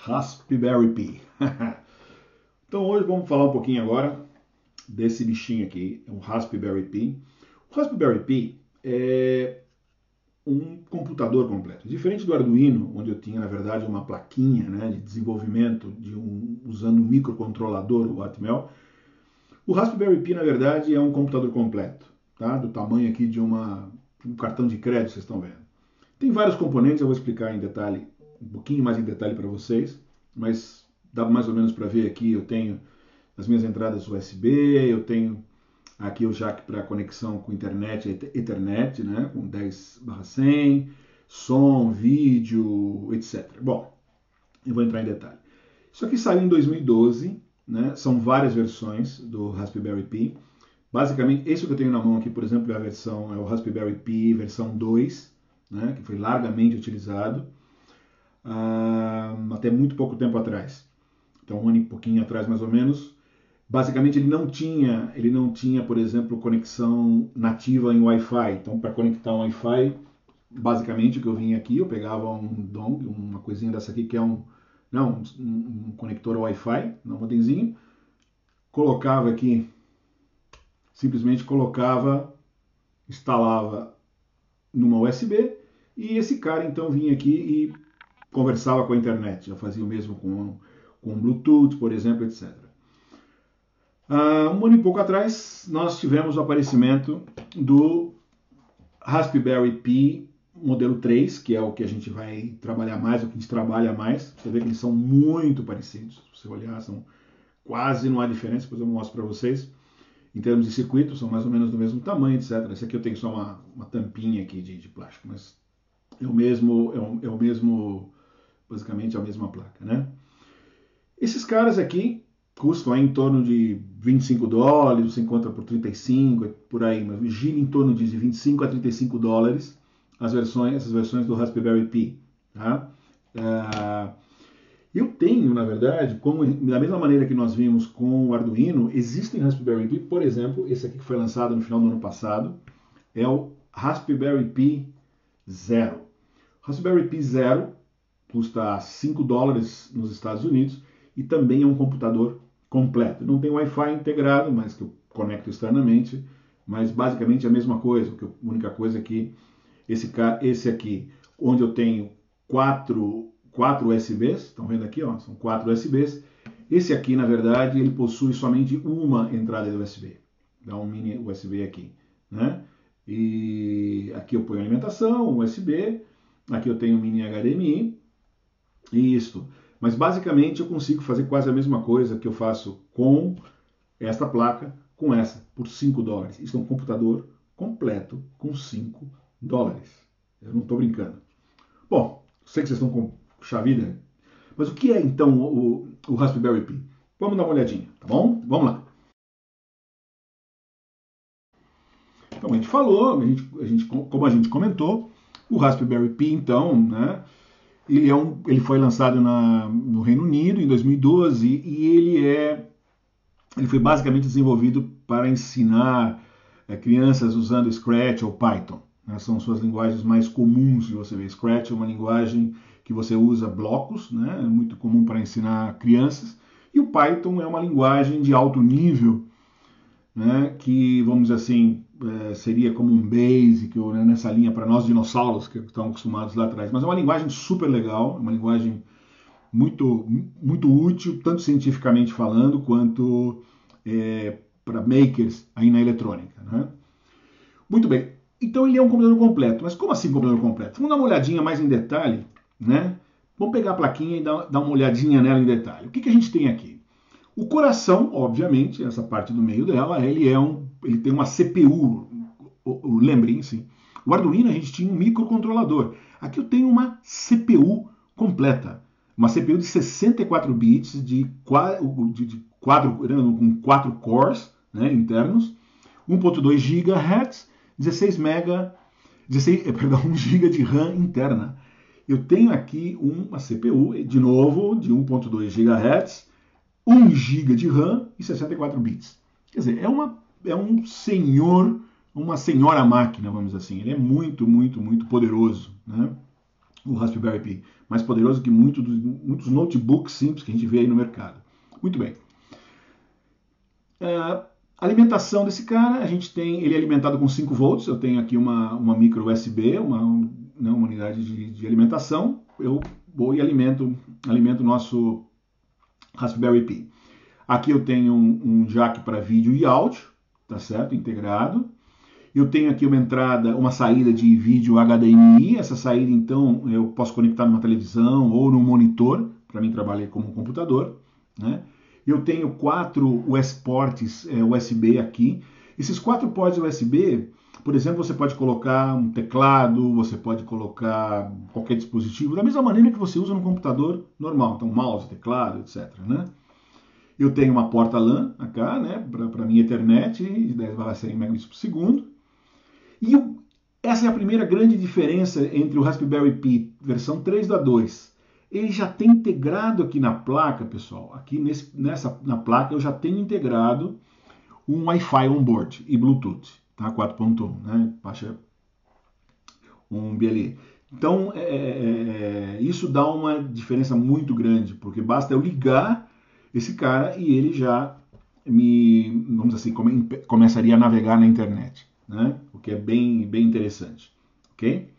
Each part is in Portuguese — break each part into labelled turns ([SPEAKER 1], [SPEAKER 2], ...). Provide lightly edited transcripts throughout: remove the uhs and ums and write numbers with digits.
[SPEAKER 1] Raspberry Pi. Então hoje vamos falar um pouquinho agora desse bichinho aqui, um Raspberry Pi. O Raspberry Pi é um computador completo. Diferente do Arduino, onde eu tinha, na verdade, uma plaquinha, né, de desenvolvimento usando um microcontrolador, o Atmel, o Raspberry Pi, na verdade, é um computador completo, tá? Do tamanho aqui de um cartão de crédito, vocês estão vendo. Tem vários componentes, eu vou explicar em detalhe, um pouquinho mais em detalhe para vocês, mas dá mais ou menos para ver aqui. Eu tenho as minhas entradas USB, eu tenho aqui o jack para conexão com internet, Ethernet, né, com 10/100, som, vídeo, etc. Bom, eu vou entrar em detalhe. Isso aqui saiu em 2012, né, são várias versões do Raspberry Pi. Basicamente, esse que eu tenho na mão aqui, por exemplo, é o Raspberry Pi versão 2, né, que foi largamente utilizado até muito pouco tempo atrás. Então, um ano e pouquinho atrás, mais ou menos. Basicamente, ele não tinha, por exemplo, conexão nativa em Wi-Fi. Então, para conectar um Wi-Fi, basicamente, o que eu vinha aqui, eu pegava um dongle, uma coisinha dessa aqui, que é um conector Wi-Fi, um modemzinho, colocava aqui, simplesmente colocava, instalava numa USB, e esse cara, então, vinha aqui e conversava com a internet. Eu fazia o mesmo com Bluetooth, por exemplo, etc. Um ano e pouco atrás, nós tivemos o aparecimento do Raspberry Pi modelo 3, que é o que a gente vai trabalhar mais, o que a gente trabalha mais. Você vê que eles são muito parecidos. Se você olhar, quase não há diferença, depois eu mostro para vocês. Em termos de circuito, são mais ou menos do mesmo tamanho, etc. Esse aqui eu tenho só uma tampinha aqui de plástico, mas é o mesmo, basicamente é a mesma placa, né? Esses caras aqui custam aí em torno de $25, você encontra por 35, por aí, mas gira em torno de 25 a 35 dólares essas versões do Raspberry Pi. Tá? Eu tenho, na verdade, da mesma maneira que nós vimos com o Arduino, existem Raspberry Pi, por exemplo, esse aqui que foi lançado no final do ano passado, é o Raspberry Pi Zero. O Raspberry Pi Zero custa 5 dólares nos Estados Unidos e também é um computador completo. Não tem Wi-Fi integrado, mas que eu conecto externamente, mas basicamente é a mesma coisa. A única coisa é que esse aqui, onde eu tenho quatro USBs, estão vendo aqui, ó, são 4 USBs. Esse aqui, na verdade, ele possui somente uma entrada de USB. Dá um mini USB aqui, né? E aqui eu ponho alimentação, USB. Aqui eu tenho um mini HDMI. Isso. Mas basicamente eu consigo fazer quase a mesma coisa que eu faço com esta placa, com essa, por 5 dólares. Isso é um computador completo com 5 dólares. Eu não estou brincando. Bom, sei que vocês estão com chavida, mas o que é então o Raspberry Pi? Vamos dar uma olhadinha, tá bom? Vamos lá. Então a gente falou, como a gente comentou, o Raspberry Pi então, né? Ele foi lançado no Reino Unido em 2012 e ele foi basicamente desenvolvido para ensinar crianças usando Scratch ou Python. Né? São suas linguagens mais comuns de você ver. Scratch é uma linguagem que você usa blocos, né? É muito comum para ensinar crianças. E o Python é uma linguagem de alto nível, né? Que, vamos dizer assim, seria como um Basic, ou né, nessa linha para nós dinossauros que estão acostumados lá atrás. Mas é uma linguagem super legal, uma linguagem muito, muito útil, tanto cientificamente falando, quanto para makers aí na eletrônica. Né? Muito bem, então ele é um computador completo. Mas como assim computador completo? Vamos dar uma olhadinha mais em detalhe, né? Vamos pegar a plaquinha e dar uma olhadinha nela em detalhe. O que a gente tem aqui? O coração, obviamente, essa parte do meio dela, ele tem uma CPU. Lembrem-se, o Arduino a gente tinha um microcontrolador. Aqui eu tenho uma CPU completa. Uma CPU de 64 bits, com 4 cores, né, internos, 1.2 GHz, 1 GB de RAM interna. Eu tenho aqui uma CPU, de novo, de 1.2 GHz, 1 GB de RAM e 64 bits. Quer dizer, uma senhora máquina, vamos dizer assim. Ele é muito, muito, muito poderoso, né? O Raspberry Pi. mais poderoso que muitos notebooks simples que a gente vê aí no mercado. Muito bem. Alimentação desse cara, ele é alimentado com 5 volts, eu tenho aqui uma micro USB, uma unidade de alimentação, eu vou e alimento o nosso Raspberry Pi. Aqui eu tenho um jack para vídeo e áudio, tá certo? Integrado. Eu tenho aqui uma saída de vídeo HDMI, essa saída então eu posso conectar numa televisão ou num monitor, para mim trabalhar como computador, né? Eu tenho 4 ports USB aqui. Esses 4 ports USB, por exemplo, você pode colocar um teclado, você pode colocar qualquer dispositivo, da mesma maneira que você usa no computador normal, então mouse, teclado, etc, né? Eu tenho uma porta LAN acá, né, para minha Ethernet, de 10/100 megabits por segundo. E essa é a primeira grande diferença entre o Raspberry Pi versão 3 da 2. Ele já tem integrado aqui na placa, pessoal, aqui na placa eu já tenho integrado um Wi-Fi onboard e Bluetooth, tá? 4.1, né? Baixa um BLE. Então, isso dá uma diferença muito grande, porque basta eu ligar esse cara e ele já vamos dizer assim, começaria a navegar na internet, né? O que é bem interessante, ok?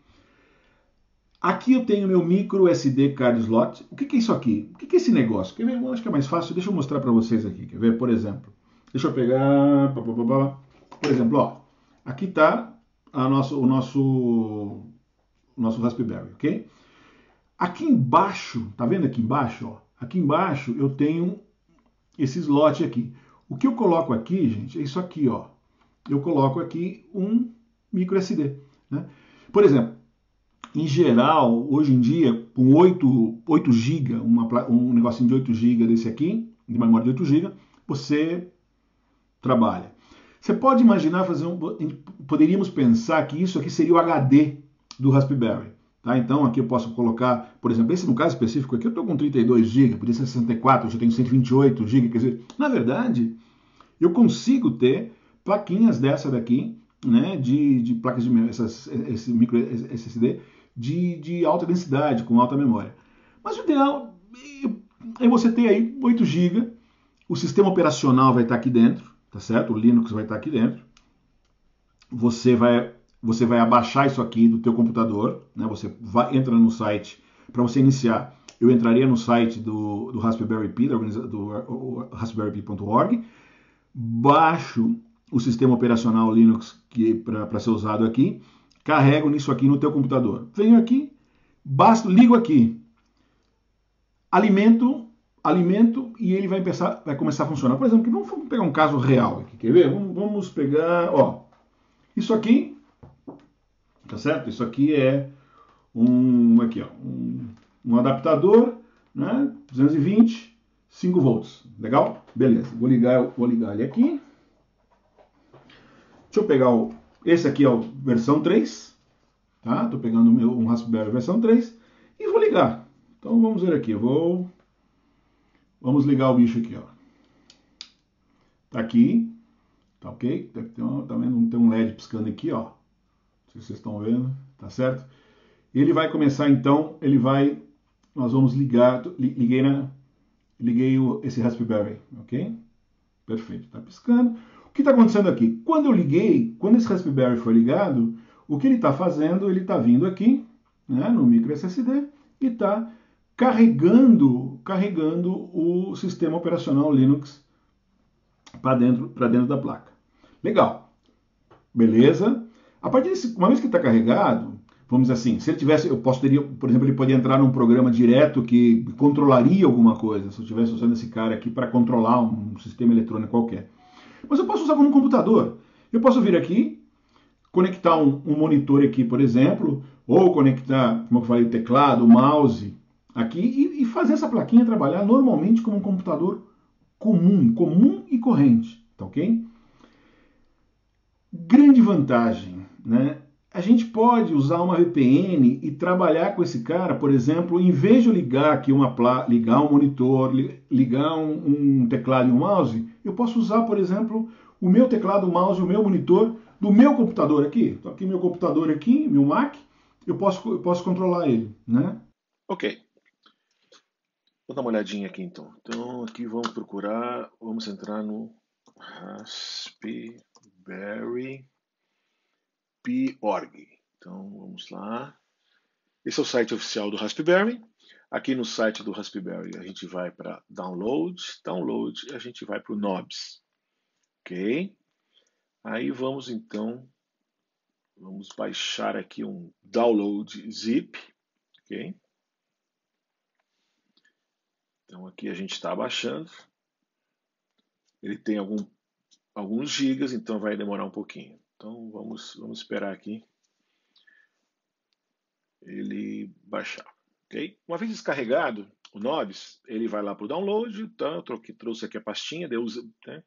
[SPEAKER 1] Aqui eu tenho meu micro SD card slot. O que é isso aqui? O que é esse negócio? Quer ver? Eu acho que é mais fácil. Deixa eu mostrar para vocês aqui. Quer ver? Por exemplo, deixa eu pegar... Por exemplo, ó, aqui está o nosso Raspberry, ok? Aqui embaixo, tá vendo aqui embaixo? Ó? Aqui embaixo eu tenho esse slot aqui. O que eu coloco aqui, gente, é isso aqui, ó. Eu coloco aqui um micro SD, né? Por exemplo, em geral, hoje em dia, com 8 GB, um negocinho de 8 GB desse aqui, de memória de 8 GB, você trabalha. Você pode imaginar poderíamos pensar que isso aqui seria o HD do Raspberry. Tá? Então aqui eu posso colocar, por exemplo, esse no caso específico aqui eu estou com 32 GB, podia ser 64, eu já tenho 128 GB, quer dizer, na verdade, eu consigo ter plaquinhas dessa daqui, né, de placas de memória, esse micro SSD, de alta densidade, com alta memória. Mas o ideal é você ter aí 8 GB, o sistema operacional vai estar aqui dentro, tá certo? O Linux vai estar aqui dentro. Você vai abaixar isso aqui do teu computador, né? Você entra no site, para você iniciar, eu entraria no site do Raspberry Pi, do raspberrypi.org, baixo o sistema operacional Linux para ser usado aqui, carrego nisso aqui no teu computador. Venho aqui, ligo aqui, alimento e ele vai começar a funcionar. Por exemplo, vamos pegar um caso real aqui, quer ver? Vamos pegar, ó, isso aqui, tá certo? Isso aqui é um adaptador, né? 220, 5 volts, legal? Beleza, vou ligar ele aqui. Deixa eu pegar esse aqui é a versão 3, tá? Tô pegando um Raspberry versão 3 e vou ligar. Então vamos ver aqui, vamos ligar o bicho aqui, ó. Tá aqui, tá ok? Tá vendo? Tem um LED piscando aqui, ó. Não sei se vocês estão vendo, tá certo? Ele vai começar então, nós vamos ligar, liguei esse Raspberry, ok? Perfeito, tá piscando. O que está acontecendo aqui? Quando esse Raspberry foi ligado, o que ele está fazendo? Ele está vindo aqui, né, no micro SSD e está carregando o sistema operacional Linux para dentro da placa. Legal, beleza? A partir uma vez que está carregado, vamos dizer assim, se ele tivesse, por exemplo, ele poderia entrar num programa direto que controlaria alguma coisa, se eu estivesse usando esse cara aqui para controlar um sistema eletrônico qualquer. Mas eu posso usar como um computador. Eu posso vir aqui, conectar um monitor aqui, por exemplo, ou conectar, como eu falei, o teclado, o mouse aqui e fazer essa plaquinha trabalhar normalmente como um computador comum e corrente, tá ok? Grande vantagem, né? A gente pode usar uma VPN e trabalhar com esse cara, por exemplo, em vez de eu ligar aqui ligar um monitor, ligar um teclado e um mouse, eu posso usar, por exemplo, o meu teclado, o mouse, o meu monitor do meu computador aqui. Então aqui meu computador aqui, meu Mac, eu posso controlar ele, né? Ok.
[SPEAKER 2] Vou dar uma olhadinha aqui então. Então aqui vamos procurar, vamos entrar no Raspberry Pi.org. Então vamos lá. Esse é o site oficial do Raspberry. Aqui no site do Raspberry a gente vai para Download, a gente vai para o Knobs, ok? Aí vamos então, vamos baixar aqui um Download Zip, ok? Então aqui a gente está baixando. Ele tem alguns gigas, então vai demorar um pouquinho. Então vamos esperar aqui ele baixar, ok? Uma vez descarregado o Nobis, ele vai lá para o download, tá? Eu trouxe aqui a pastinha, né?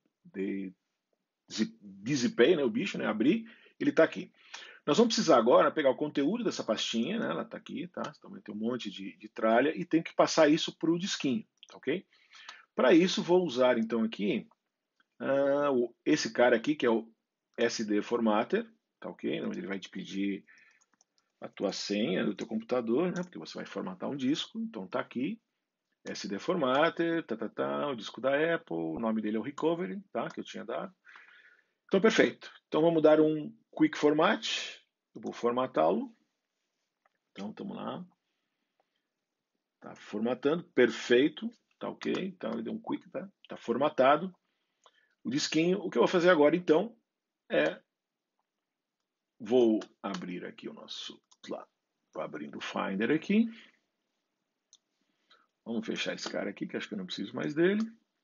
[SPEAKER 2] Dizipei, né, o bicho, né, abri, ele está aqui. Nós vamos precisar agora pegar o conteúdo dessa pastinha, né, ela está aqui, tá? Também tem um monte de tralha e tem que passar isso para o disquinho, tá, ok? Para isso vou usar então aqui esse cara aqui que é o SD Formatter, tá, ok? Ele vai te pedir a tua senha do teu computador, né? Porque você vai formatar um disco, então tá aqui, SD Formatter, o disco da Apple, o nome dele é o Recovery, tá? Que eu tinha dado. Então, perfeito. Então vamos dar um Quick Format, eu vou formatá-lo. Então, estamos lá. Tá formatando, perfeito, tá ok. Então ele deu um Quick, tá formatado. O disquinho, o que eu vou fazer agora então é, vou abrir aqui o nosso, lá, tô abrindo o Finder aqui. Vamos fechar esse cara aqui, que acho que eu não preciso mais dele.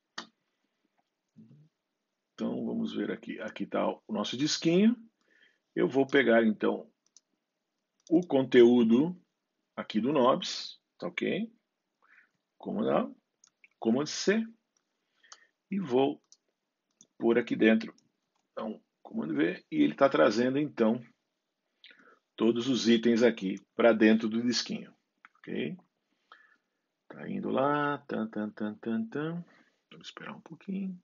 [SPEAKER 2] Então vamos ver aqui. Aqui está o nosso disquinho. Eu vou pegar então o conteúdo aqui do Nobs, tá ok? Comando A, Comando C e vou pôr aqui dentro. Então, Comando V e ele está trazendo então todos os itens aqui para dentro do disquinho, ok? Tá indo lá, tan. Vamos esperar um pouquinho.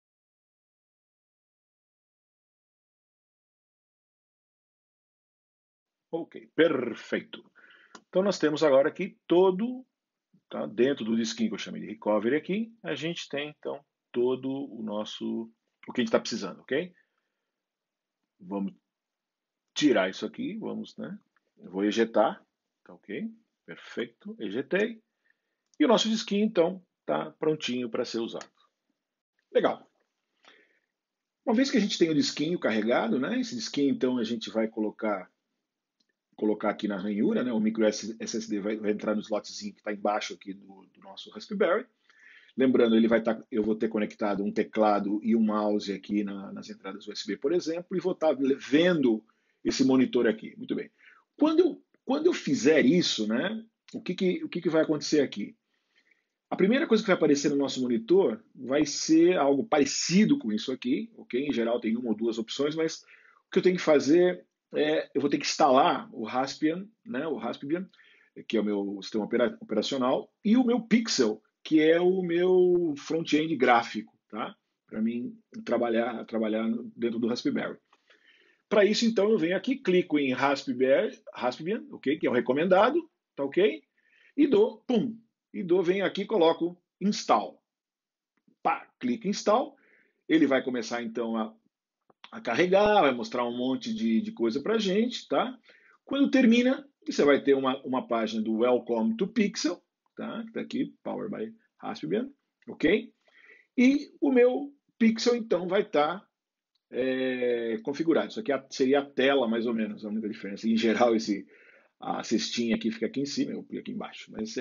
[SPEAKER 2] Ok, perfeito. Então nós temos agora aqui todo, tá? Dentro do disquinho que eu chamei de recovery aqui, a gente tem então todo o que a gente está precisando, ok? Vamos tirar isso aqui, vamos, né? Eu vou ejetar, tá ok? Perfeito, ejetei. E o nosso disquinho então está prontinho para ser usado. Legal. Uma vez que a gente tem o disquinho carregado, né? Esse disquinho então a gente vai colocar aqui na ranhura, né? O micro SSD vai entrar no slotzinho que está embaixo aqui do nosso Raspberry. Lembrando, eu vou ter conectado um teclado e um mouse aqui nas entradas USB, por exemplo, e vou estar vendo esse monitor aqui. Muito bem. Quando eu fizer isso, né? O que vai acontecer aqui? A primeira coisa que vai aparecer no nosso monitor vai ser algo parecido com isso aqui, ok? Em geral tem uma ou duas opções, mas o que eu tenho que fazer eu vou ter que instalar o Raspbian, né? O Raspbian, que é o meu sistema operacional, e o meu Pixel, que é o meu front-end gráfico, tá? Para mim trabalhar dentro do Raspberry. Para isso, então, eu venho aqui, clico em Raspbian, ok? Que é o recomendado, tá ok? E venho aqui e coloco install. Pá, clico em install, ele vai começar então a carregar, vai mostrar um monte de coisa para a gente, tá? Quando termina, você vai ter uma página do Welcome to Pixel, tá? Que tá aqui, Powered by Raspbian, ok? E o meu Pixel então vai estar configurado. Isso aqui seria a tela, mais ou menos, a única diferença. Em geral, a cestinha aqui fica aqui em cima, eu aqui embaixo. Mas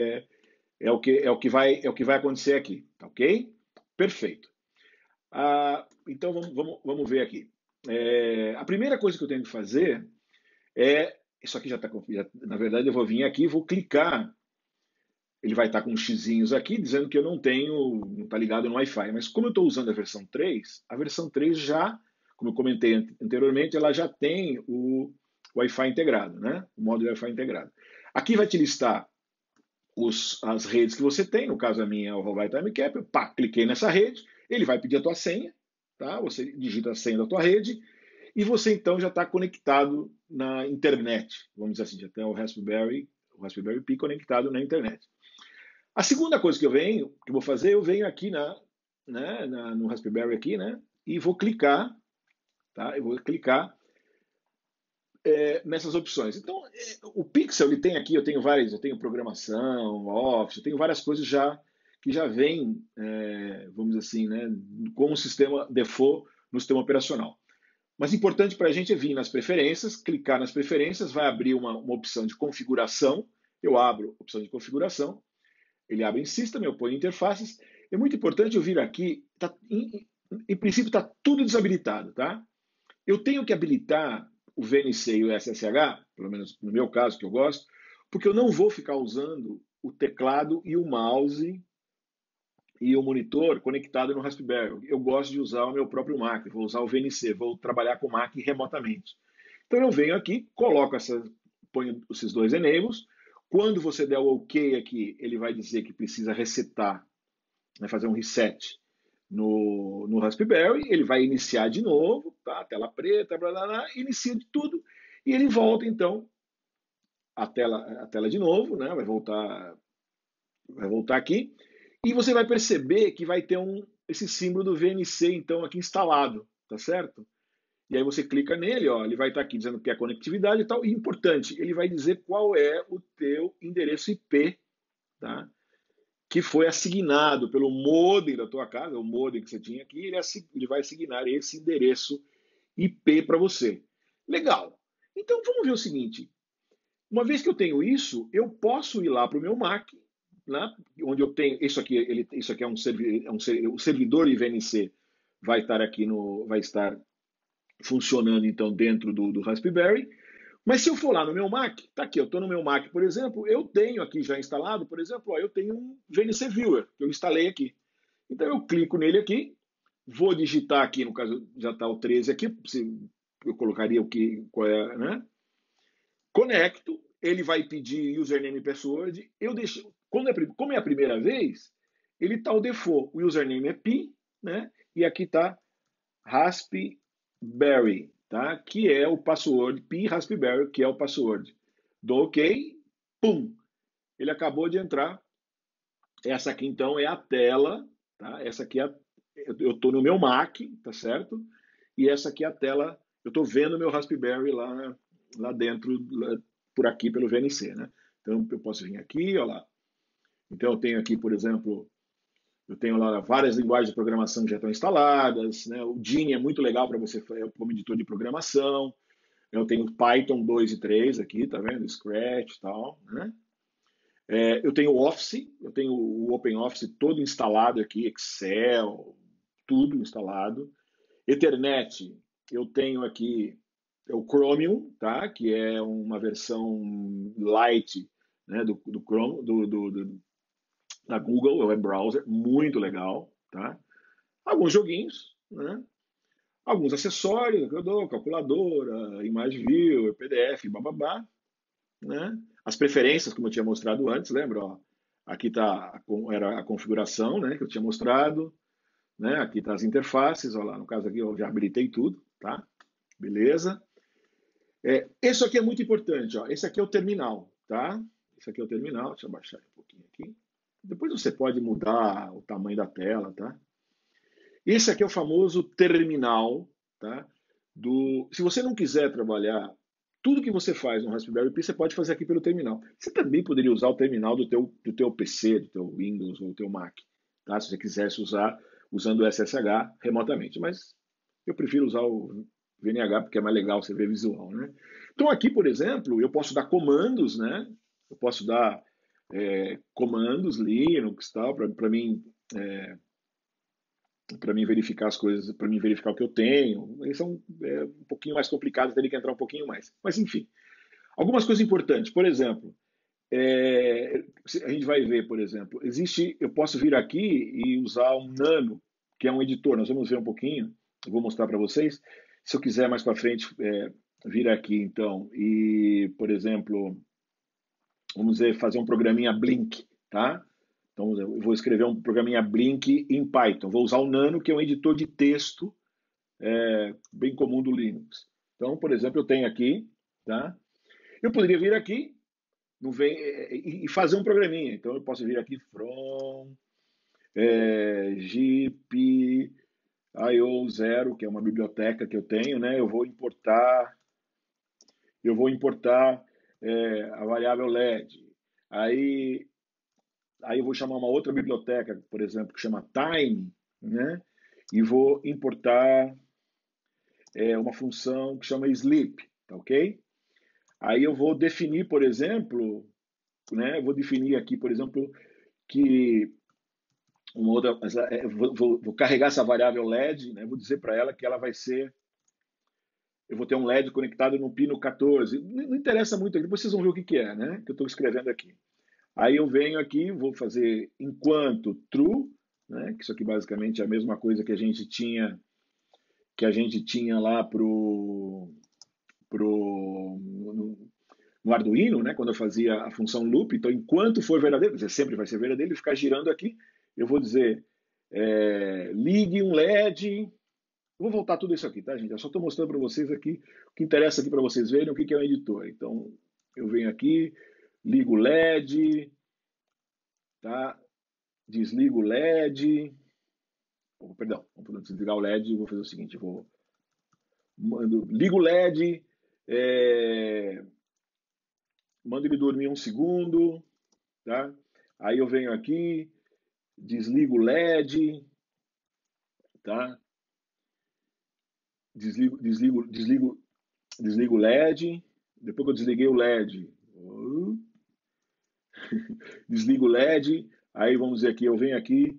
[SPEAKER 2] é o que vai acontecer aqui, tá ok? Perfeito. Então vamos ver aqui. A primeira coisa que eu tenho que fazer isso aqui já está configurado. Na verdade, eu vou vir aqui e vou clicar. Ele vai estar com uns xizinhos aqui, dizendo que eu não está ligado no Wi-Fi. Mas como eu estou usando a versão 3 já, como eu comentei anteriormente, ela já tem o Wi-Fi integrado, né? O módulo Wi-Fi integrado. Aqui vai te listar as redes que você tem, no caso a minha é o Huawei Timecap, pá, cliquei nessa rede, ele vai pedir a tua senha, tá? Você digita a senha da tua rede e você então já está conectado na internet, vamos dizer assim, já tem o Raspberry Pi conectado na internet. A segunda coisa que eu vou fazer, eu venho aqui no Raspberry aqui, né? E vou clicar, tá? Eu vou clicar nessas opções. Então, o Pixel, ele tem aqui, eu tenho programação, Office, eu tenho várias coisas que já vêm, vamos dizer assim, né, com o sistema default no sistema operacional. Mas importante para a gente é vir nas preferências, clicar nas preferências, vai abrir uma opção de configuração, eu abro a opção de configuração, ele abre em System, eu ponho interfaces. É muito importante eu vir aqui, em princípio está tudo desabilitado, tá? Eu tenho que habilitar o VNC e o SSH, pelo menos no meu caso que eu gosto, porque eu não vou ficar usando o teclado e o mouse e o monitor conectado no Raspberry. Eu gosto de usar o meu próprio Mac, vou usar o VNC, vou trabalhar com o Mac remotamente. Então eu venho aqui, ponho esses dois enables. Quando você der o OK aqui, ele vai dizer que precisa resetar, vai fazer um reset no Raspberry, ele vai iniciar de novo, tá? Tela preta, blá, blá, blá, inicia de tudo, e ele volta então a tela de novo, né? Vai voltar aqui, e você vai perceber que vai ter esse símbolo do VNC então aqui instalado, tá certo? E aí você clica nele, ó, ele vai estar aqui dizendo que é conectividade e tal, e importante, ele vai dizer qual é o teu endereço IP, tá? Que foi assignado pelo modem da tua casa, o modem que você tinha aqui, ele vai assignar esse endereço IP para você. Legal. Então vamos ver o seguinte. Uma vez que eu tenho isso, eu posso ir lá para o meu Mac, né, onde eu tenho isso aqui é o servidor IVNC vai estar funcionando então dentro do Raspberry. Mas se eu for lá no meu Mac, tá aqui, eu estou no meu Mac, por exemplo, eu tenho aqui já instalado, por exemplo, eu tenho um VNC Viewer, que eu instalei aqui. Então eu clico nele aqui, vou digitar aqui, no caso já está o 13 aqui, eu colocaria qual é, né? Conecto, ele vai pedir username e password, eu deixo, como é a primeira vez, ele está o default, o username é pi, né? E aqui está Raspberry, tá? Que é o password, pi Raspberry, que é o password. Dou OK, pum, ele acabou de entrar. Essa aqui então é a tela, tá? Essa aqui eu estou no meu Mac, tá certo? E essa aqui é a tela, eu estou vendo meu Raspberry lá dentro, por aqui pelo VNC, né? Então eu posso vir aqui, ó lá. Então eu tenho aqui, por exemplo, eu tenho lá várias linguagens de programação que já estão instaladas, né? O Gini é muito legal para você como editor de programação. Eu tenho Python 2 e 3 aqui, tá vendo? Scratch e tal, né? Eu tenho o Office, eu tenho o OpenOffice todo instalado aqui, Excel, tudo instalado. Ethernet, eu tenho aqui o Chromium, tá? Que é uma versão light, né, do Chrome, da Google, o web browser, muito legal, tá? Alguns joguinhos, né? Alguns acessórios que eu dou, calculadora, Image Viewer, PDF, bababá, né? As preferências, como eu tinha mostrado antes, lembra? Ó, aqui era a configuração, né, que eu tinha mostrado, né? Aqui está as interfaces, ó lá, no caso aqui eu já habilitei tudo, tá? Beleza? Esse aqui é muito importante, ó. Esse aqui é o terminal, tá? Esse aqui é o terminal, deixa eu baixar um pouquinho aqui. Depois você pode mudar o tamanho da tela, tá? Esse aqui é o famoso terminal, tá? Se você não quiser trabalhar tudo que você faz no Raspberry Pi, você pode fazer aqui pelo terminal. Você também poderia usar o terminal do teu PC, do teu Windows ou do teu Mac, tá? Se você quisesse usar usando o SSH remotamente, mas eu prefiro usar o VNH porque é mais legal você ver visual, né? Então aqui, por exemplo, eu posso dar comandos, né? Eu posso dar comandos Linux, tal, para mim verificar as coisas, para mim verificar o que eu tenho. Eles são um pouquinho mais complicados, teria que entrar um pouquinho mais. Mas enfim, algumas coisas importantes. Por exemplo, a gente vai ver, por exemplo, eu posso vir aqui e usar um Nano, que é um editor. Nós vamos ver um pouquinho. Eu vou mostrar para vocês. Se eu quiser mais para frente vir aqui, então, e, por exemplo, vamos fazer um programinha Blink, tá? Então, eu vou escrever um programinha Blink em Python. Vou usar o Nano, que é um editor de texto bem comum do Linux. Então, por exemplo, eu tenho aqui, tá? Eu poderia vir aqui não vem e fazer um programinha. Então eu posso vir aqui from GPIO0, que é uma biblioteca que eu tenho, né? Eu vou importar a variável LED. Aí eu vou chamar uma outra biblioteca, por exemplo, que chama time, né? E vou importar uma função que chama sleep, tá ok? Aí eu vou definir, por exemplo, né? Vou definir aqui, por exemplo, que uma outra, vou carregar essa variável LED, né? Vou dizer para ela que ela vai ser, eu vou ter um LED conectado no pino 14. Não interessa muito, depois vocês vão ver o que é, né? Que eu estou escrevendo aqui. Aí eu venho aqui, vou fazer enquanto true, né? Que isso aqui basicamente é a mesma coisa que a gente tinha lá no Arduino, né? Quando eu fazia a função loop. Então, enquanto for verdadeiro, quer dizer, sempre vai ser verdadeiro, ele ficar girando aqui, eu vou dizer ligue um LED. Eu vou voltar tudo isso aqui, tá, gente? Eu só estou mostrando para vocês aqui o que interessa aqui para vocês verem o que é um editor. Então, eu venho aqui, ligo o LED, tá? Desligo o LED. Oh, perdão, vou desligar o LED e vou fazer o seguinte: ligo o LED, mando ele dormir um segundo, tá? Aí eu venho aqui, desligo o LED, tá? Desligo o LED. Depois que eu desliguei o LED, desligo o LED. Aí vamos dizer aqui, eu venho aqui,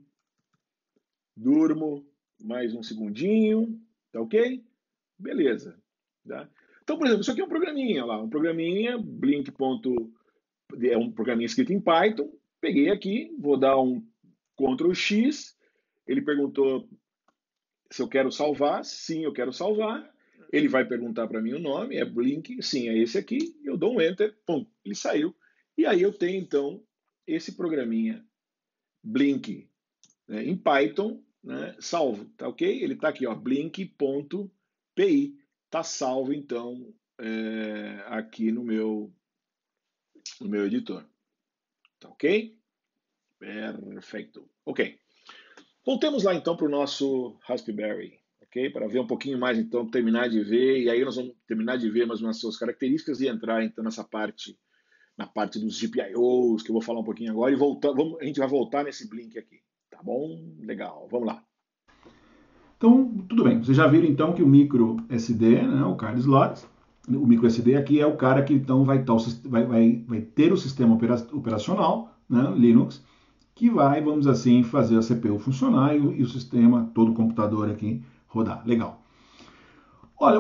[SPEAKER 2] durmo mais um segundinho, tá ok? Beleza. Tá? Então, por exemplo, isso aqui é um programinha lá, um programinha, blink. É um programinha escrito em Python. Peguei aqui, vou dar um Ctrl X. Ele perguntou se eu quero salvar. Sim, eu quero salvar. Ele vai perguntar para mim o nome, é Blink, sim, é esse aqui. Eu dou um Enter, pum, ele saiu. E aí eu tenho, então, esse programinha Blink, né, em Python, né, salvo, tá ok? Ele está aqui, ó, blink.py. Está salvo, então, aqui no meu editor. Tá ok? Perfeito. Ok. Voltemos lá, então, para o nosso Raspberry, ok? Para ver um pouquinho mais, então, terminar de ver, e aí nós vamos terminar de ver mais umas suas características e entrar, então, na parte dos GPIOs, que eu vou falar um pouquinho agora, e a gente vai voltar nesse Blink aqui, tá bom? Legal, vamos lá.
[SPEAKER 1] Então, tudo bem. Vocês já viram, então, que o micro SD, né, o card slot, o micro SD aqui é o cara que, então, vai ter o sistema operacional, né, Linux, que vai, vamos assim, fazer a CPU funcionar e o sistema, todo o computador aqui, rodar. Legal. Olha,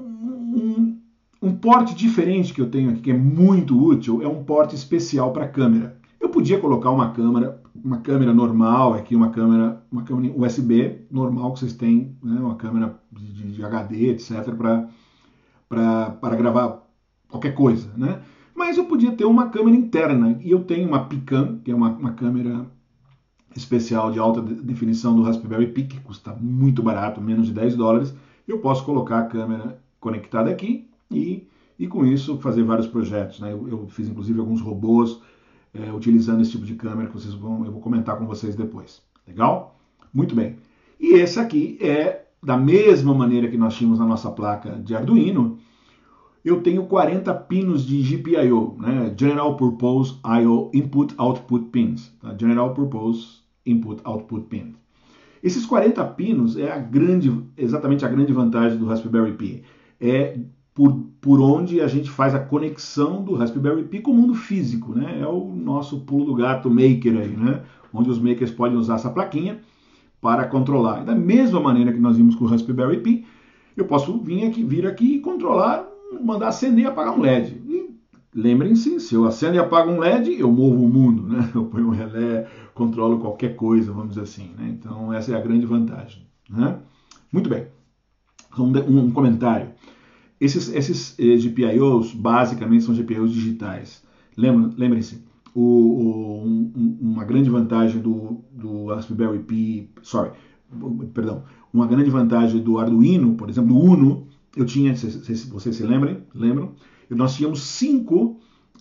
[SPEAKER 1] um porte diferente que eu tenho aqui, que é muito útil, é um porte especial para câmera. Eu podia colocar uma câmera normal, aqui uma câmera USB normal que vocês têm, né, uma câmera de HD, etc., para gravar qualquer coisa, né? Mas eu podia ter uma câmera interna, e eu tenho uma Picam, que é uma câmera especial de alta definição do Raspberry Pi, que custa muito barato, menos de $10. Eu posso colocar a câmera conectada aqui e com isso fazer vários projetos, né? Eu fiz inclusive alguns robôs utilizando esse tipo de câmera que eu vou comentar com vocês depois. Legal? Muito bem. E esse aqui é da mesma maneira que nós tínhamos na nossa placa de Arduino. Eu tenho 40 pinos de GPIO, né? General Purpose I/O Input Output Pins. Tá? General Purpose Input Output Pins. Esses 40 pinos é exatamente a grande vantagem do Raspberry Pi. É por onde a gente faz a conexão do Raspberry Pi com o mundo físico, né? É o nosso pulo do gato maker aí, né? Onde os makers podem usar essa plaquinha para controlar. E da mesma maneira que nós vimos com o Raspberry Pi, eu posso vir aqui e controlar, mandar acender e apagar um LED. E lembrem-se, se eu acendo e apago um LED, eu movo o mundo, né? Eu ponho um relé, controlo qualquer coisa, vamos dizer assim, né? Então essa é a grande vantagem, né? Muito bem. Um comentário. Esses GPIOs basicamente são GPIOs digitais. Lembrem-se, uma grande vantagem do Raspberry Pi, uma grande vantagem do Arduino, por exemplo, do Uno, eu tinha, vocês se lembram? Nós tínhamos 5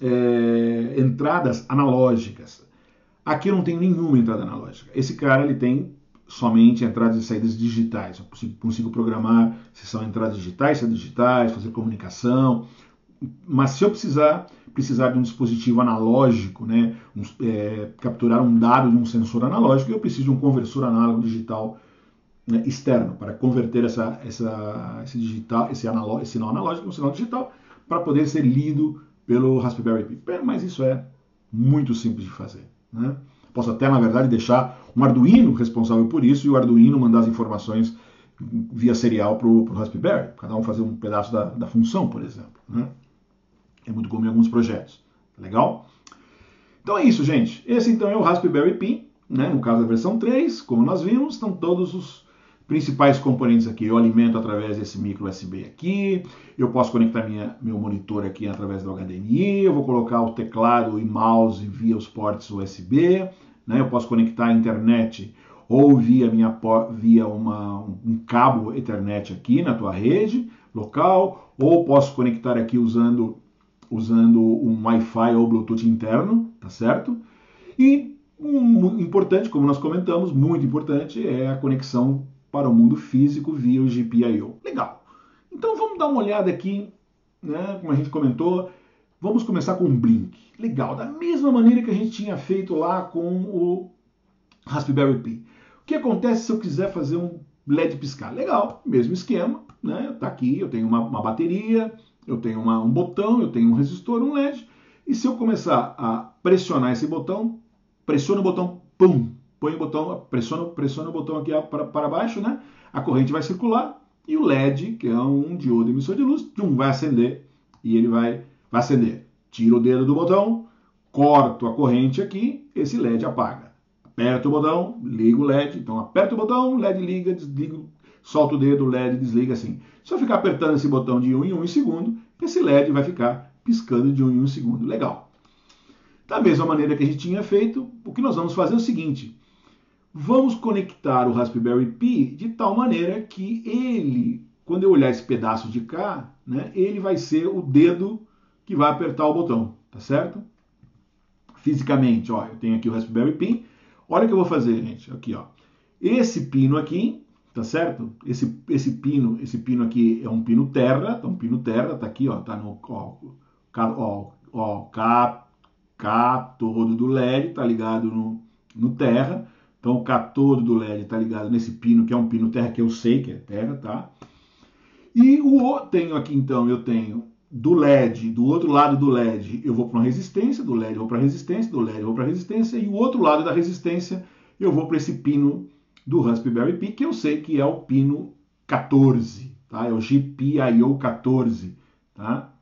[SPEAKER 1] entradas analógicas. Aqui eu não tenho nenhuma entrada analógica. Esse cara ele tem somente entradas e saídas digitais. Eu consigo programar se são entradas digitais, saídas digitais, fazer comunicação. Mas se eu precisar de um dispositivo analógico, né, capturar um dado de um sensor analógico, eu preciso de um conversor análogo digital, né, externo para converter esse sinal analógico em um sinal digital para poder ser lido pelo Raspberry Pi. Mas isso é muito simples de fazer, né? Posso até, na verdade, deixar um Arduino responsável por isso e o Arduino mandar as informações via serial para o Raspberry. Cada um fazer um pedaço da função, por exemplo, né? É muito comum em alguns projetos. Legal? Então é isso, gente. Esse então é o Raspberry Pi, né? No caso da versão 3, como nós vimos, estão todos os principais componentes aqui. Eu alimento através desse micro USB aqui, eu posso conectar meu monitor aqui através do HDMI, eu vou colocar o teclado e mouse via os ports USB, né? Eu posso conectar a internet ou via um cabo Ethernet aqui na tua rede local, ou posso conectar aqui usando um Wi-Fi ou Bluetooth interno, tá certo? E importante, como nós comentamos, muito importante, é a conexão para o mundo físico via o GPIO. Legal. Então vamos dar uma olhada aqui, né? Como a gente comentou, vamos começar com um Blink. Legal, da mesma maneira que a gente tinha feito lá com o Raspberry Pi. O que acontece se eu quiser fazer um LED piscar? Legal, mesmo esquema, né? Tá aqui, eu tenho uma bateria, eu tenho um botão, eu tenho um resistor, um LED, e se eu começar a pressionar esse botão, pressiona o botão, pum, põe o botão, pressiona o botão aqui para baixo, né? A corrente vai circular e o LED, que é um diodo emissor de luz, vai acender e ele vai acender. Tiro o dedo do botão, corto a corrente aqui, esse LED apaga. Aperto o botão, ligo o LED, então aperto o botão, LED liga, desligo, solto o dedo, o LED desliga assim. Se eu ficar apertando esse botão de 1 em 1 segundo, esse LED vai ficar piscando de 1 em 1 segundo. Legal. Da mesma maneira que a gente tinha feito, o que nós vamos fazer é o seguinte. Vamos conectar o Raspberry Pi de tal maneira que ele, quando eu olhar esse pedaço de cá, né, ele vai ser o dedo que vai apertar o botão, tá certo? Fisicamente, ó, eu tenho aqui o Raspberry Pi. Olha o que eu vou fazer, gente. Aqui, ó. Esse pino aqui, tá certo? Esse pino aqui é um pino terra, tá um pino terra, tá aqui, ó, tá no cátodo do LED, tá ligado no terra. Então o cátodo do LED tá ligado nesse pino, que é um pino terra, que eu sei que é terra, tá? E tenho aqui, então, eu tenho do LED, do outro lado do LED, eu vou para uma resistência, do LED eu vou para resistência, do LED eu vou para resistência, e o outro lado da resistência eu vou para esse pino do Raspberry Pi, que eu sei que é o pino 14, tá? É o GPIO 14, tá?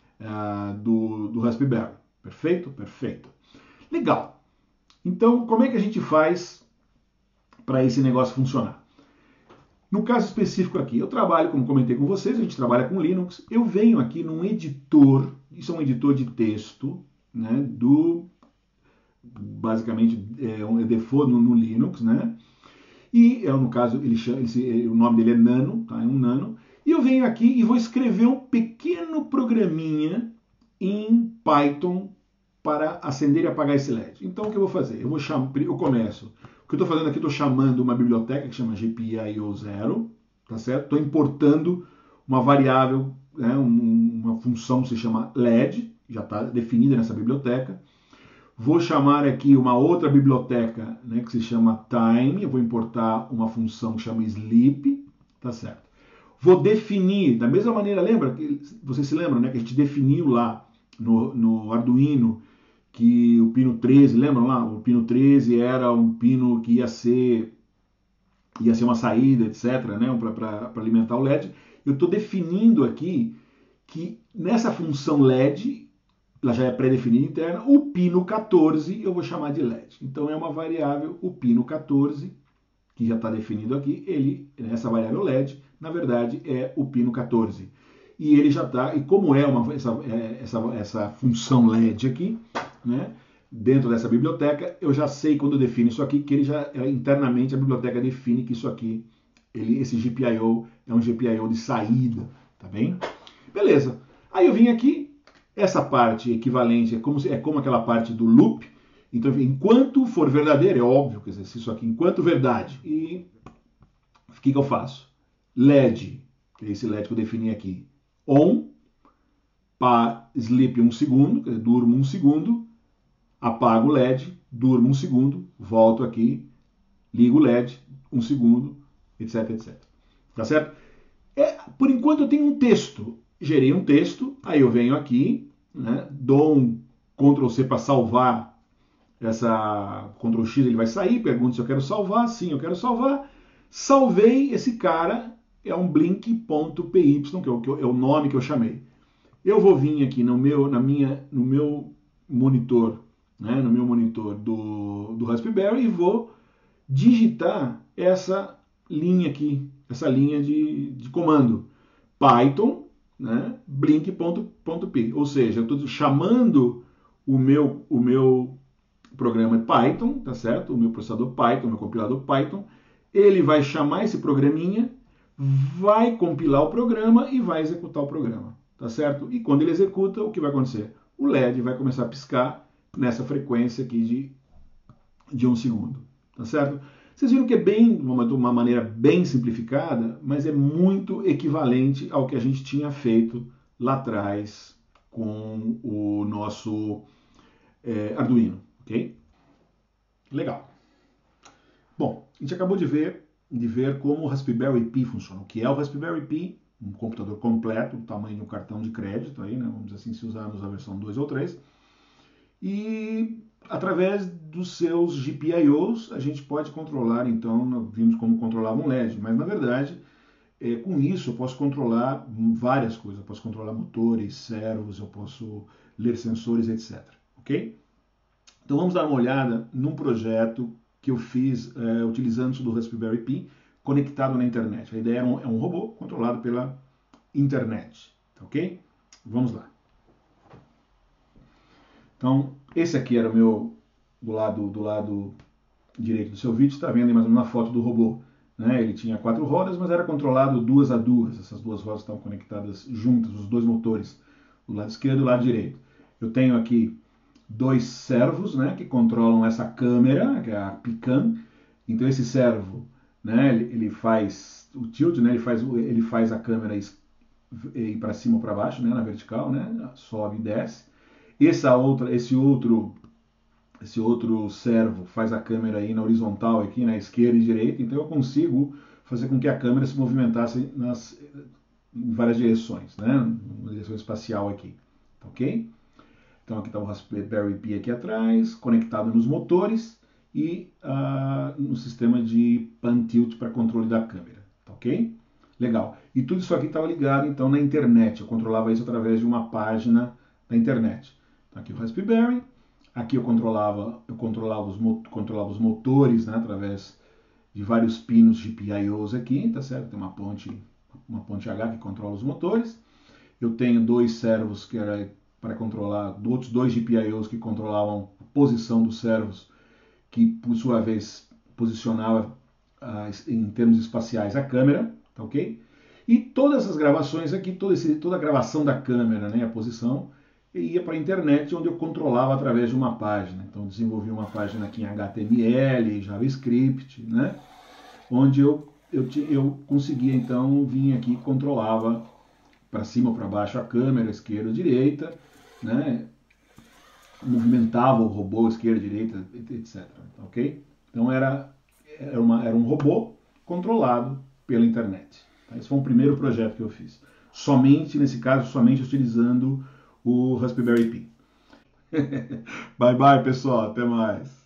[SPEAKER 1] Do Raspberry. Perfeito? Perfeito. Legal. Então, como é que a gente faz para esse negócio funcionar? No caso específico aqui, eu trabalho, como comentei com vocês, a gente trabalha com Linux, eu venho aqui num editor, isso é um editor de texto, né, basicamente é um default no Linux, né, e no caso o nome dele é Nano, tá, é um Nano, e eu venho aqui e vou escrever um pequeno programinha em Python para acender e apagar esse LED. Então o que eu vou fazer? Eu começo. O que eu estou fazendo aqui, estou chamando uma biblioteca que chama GPIO0, tá certo? Estou importando uma variável, né, uma função que se chama LED, já está definida nessa biblioteca. Vou chamar aqui uma outra biblioteca, né, que se chama Time, eu vou importar uma função que chama Sleep, tá certo? Vou definir, da mesma maneira, vocês se lembram, né, que a gente definiu lá no Arduino, que o pino 13, lembram lá? O pino 13 era um pino que ia ser uma saída, etc., né? Para alimentar o LED. Eu estou definindo aqui que nessa função LED, ela já é pré-definida interna, o pino 14 eu vou chamar de LED. Então é uma variável, o pino 14, que já está definido aqui, essa variável LED, na verdade, é o pino 14. E ele já está, e como é essa função LED aqui, né, dentro dessa biblioteca, eu já sei quando eu defino isso aqui, que ele já internamente a biblioteca define que isso aqui, esse GPIO é um GPIO de saída, tá bem? Beleza. Aí eu vim aqui, Essa parte equivalente é como aquela parte do loop. Então, enquanto for verdadeiro, é óbvio, quer dizer, se isso aqui, enquanto verdade. E o que eu faço? LED, que é esse LED que eu defini aqui, on, para sleep 1 segundo, quer dizer, durmo 1 segundo, apago o LED, durmo 1 segundo, volto aqui, ligo o LED, 1 segundo, etc, etc. Tá certo? Por enquanto eu tenho um texto, gerei um texto, aí eu venho aqui, né, dou um Ctrl C para salvar essa Ctrl X, ele vai sair, pergunta se eu quero salvar, sim, eu quero salvar, salvei esse cara, é um blink.py, que é o nome que eu chamei. Eu vou vir aqui no meu monitor, né, no meu monitor do Raspberry e vou digitar essa linha aqui, essa linha de comando, Python, né, blink.py, ou seja, eu estou chamando o meu programa Python, tá certo? O meu processador Python, o meu compilador Python, ele vai chamar esse programinha, vai compilar o programa e vai executar o programa, tá certo? E quando ele executa, o que vai acontecer? O LED vai começar a piscar nessa frequência aqui de 1 segundo, tá certo? Vocês viram que é bem, de uma maneira bem simplificada, mas é muito equivalente ao que a gente tinha feito lá atrás com o nosso Arduino, ok? Legal. Bom, a gente acabou de ver como o Raspberry Pi funciona. O que é o Raspberry Pi? Um computador completo, do tamanho de um cartão de crédito, aí, né? Vamos dizer assim, se usarmos a versão 2 ou 3. E através dos seus GPIOs, a gente pode controlar, então, vimos como controlava um LED, mas na verdade, com isso eu posso controlar várias coisas. Eu posso controlar motores, servos, eu posso ler sensores, etc. Ok? Então vamos dar uma olhada num projeto que eu fiz utilizando o do Raspberry Pi conectado na internet. A ideia é um robô controlado pela internet, ok? Vamos lá. Então, esse aqui era o meu, do lado direito do seu vídeo, está vendo aí mais ou menos uma foto do robô. Né? Ele tinha 4 rodas, mas era controlado 2 a 2. Essas 2 rodas estavam conectadas juntas, os 2 motores, do lado esquerdo e do lado direito. Eu tenho aqui 2 servos, né, que controlam essa câmera, que é a Picam. Então esse servo, né, ele faz o tilt, né, ele faz a câmera ir para cima ou para baixo, né, na vertical, né, sobe e desce. Esse outro servo faz a câmera aí na horizontal, aqui na esquerda e direita. Então eu consigo fazer com que a câmera se movimentasse em várias direções, né, uma direção espacial aqui, ok? Então aqui está o Raspberry Pi aqui atrás, conectado nos motores e no sistema de pan tilt para controle da câmera, ok? Legal. E tudo isso aqui estava ligado então na internet. Eu controlava isso através de uma página da internet. Então, aqui o Raspberry, aqui eu controlava os motores, né, através de vários pinos GPIOs aqui, tá certo? Tem uma ponte H que controla os motores. Eu tenho 2 servos que era para controlar, outros 2 GPIOs que controlavam a posição dos servos, que por sua vez posicionava em termos espaciais a câmera, tá ok? E todas essas gravações aqui, toda a gravação da câmera, né, a posição, ia para a internet, onde eu controlava através de uma página. Então eu desenvolvi uma página aqui em HTML, JavaScript, né, onde eu conseguia então vir aqui e controlava para cima ou para baixo a câmera, esquerda ou direita, né? Movimentava o robô esquerda, direita, etc. Ok? Então era um robô controlado pela internet. Esse foi o primeiro projeto que eu fiz. Nesse caso, somente utilizando o Raspberry Pi. Bye bye, pessoal. Até mais.